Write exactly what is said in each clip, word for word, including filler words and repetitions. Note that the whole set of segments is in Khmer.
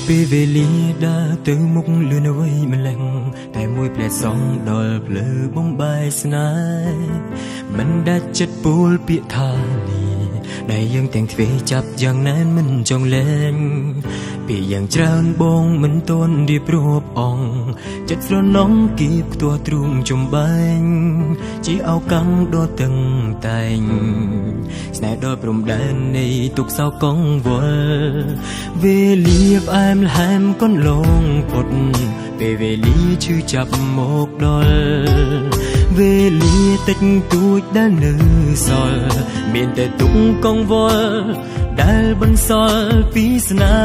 ពេលវេលាដើរទៅមុខលឿនអ្វីម្លឹងតែមួយផ្លែសងដល់ភ្លើបំបាយស្នេហ៍មិនដាច់ចិត្តពូលពាក្យថានេះដែលយើងទាំងទ្វេចាប់យ៉ាងណែនមិនចង់លែងពីយ៉ាងច្រើនបងមិនទាន់រៀបរាប់អងចិត្តស្រណងគៀបខ្ទាស់ទ្រូងចំបែងជាអោកាំងដ៏តឹងតែងស្នេហ៍ដល់ព្រំដែននៃទុកសោកកងវល់វេលាផ្អែមល្ហែមកូនលងផុតពេលវេលាឈឺចាប់មកដល់វេលាតិចតួចដែលនៅសល់មានតែទុកកងវល់ដែលបន្សល់ពីស្នេ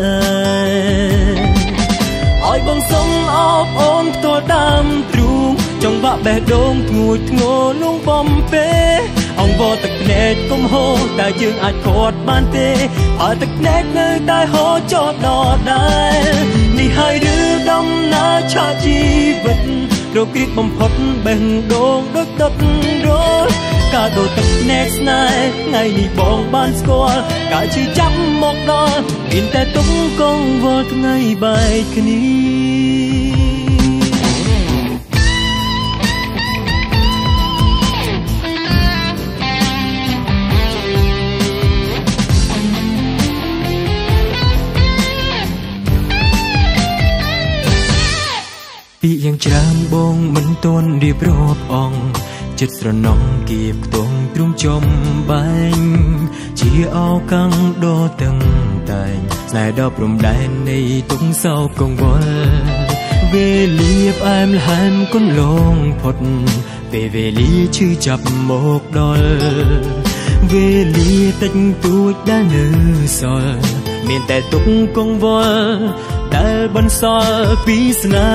ហ៍ឲ្យបងសុំអបអូនផ្ទាល់តាមទ្រូងចង់បាក់បេះដូងធ្ងួចធ្ងរលងបំពេអង្វរទឹកភ្នែកកុំហូរតែយើងអាចខាត់បានទេឲ្យទឹកភ្នែកនៅតែហូរចោលដល់ដែរនេះហើយឬដំណើរឆាកជីវិតរកគ្រីកបំផុតបេះដូងដូចដុតរលកាដូទឹកភ្នែកស្នេហ៍ថ្ងៃនេះបងបានស្គាល់កាឈឺចាប់មកដល់មានតែទុកកងវល់ថ្ងៃបែកគ្នាពីយ៉ាងច្រើនបងមិនទាន់រៀបរាប់អងចិត្តស្រណងគៀបខ្ទង់ទ្រូងចំបែងជាអោកាំងដ៏តឹងតែងស្នេហ៍ដល់ព្រំដែននៃទុកសោកកងវល់វេលាផ្អែមល្ហែមកូនលងផុតពេលវេលាឈឺចាប់មកដល់វេលាតិចតួចដែលនៅសល់មានតែទុកកងវល់ដែលបន្សល់ពីស្នេ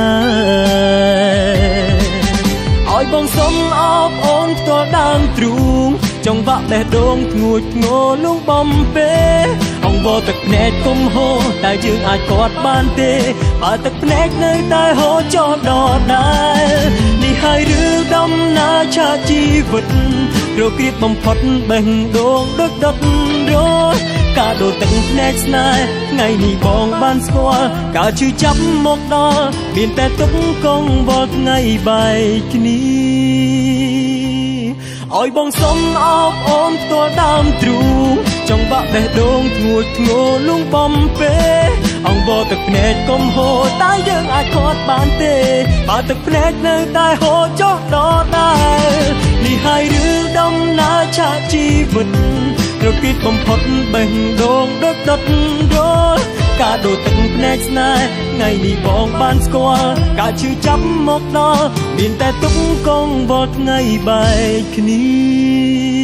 ហ៍ឲ្យបងសុំអបអូនផ្ទាល់ដើមទ្រូងចង់បាក់បេះដូងធ្ងួចធ្ងរលងបំពេអង្វរទឹកភ្នែកកុំហូរតែយើងអាចខាត់បានទេបើទឹកភ្នែកនៅតែហូរចោលដល់ដែរនេះហើយឬដំណើរឆាកជីវិតរកគ្រីបបំផុតបេះដូងដូចដុតរលកាដូទឹកភ្នែកស្នេហ៍ថ្ងៃនេះបងបានស្គាល់កាឈឺចាប់មកដល់មានតែទុកកងវល់ថ្ងៃបែកគ្នាឲ្យបងសុំអបអូនផ្ទាល់ដើមទ្រូងចង់បាក់បេះដូងធ្ងួចធ្ងរលងបំពេអង្វរទឹកភ្នែកកុំហូរតែយើងអាចខាត់បានទេបើទឹកភ្នែកនៅតែហូរចុះដល់ដែរនេះហើយឬដំណើរឆាកជីវិតរកគិតបំផុតបេះដូងដូចដុតរលកាដូទឹកភ្នែកស្នេហ៍ថ្ងៃនេះបងបានស្គាល់កាឈឺចាប់មកដល់មានតែទុកកងវល់ថ្ងៃបែកគ្នា